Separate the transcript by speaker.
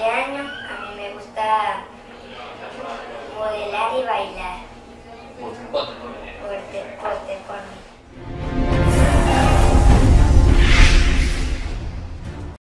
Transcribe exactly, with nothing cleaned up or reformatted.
Speaker 1: años. A mí me gusta modelar y bailar.
Speaker 2: Otro.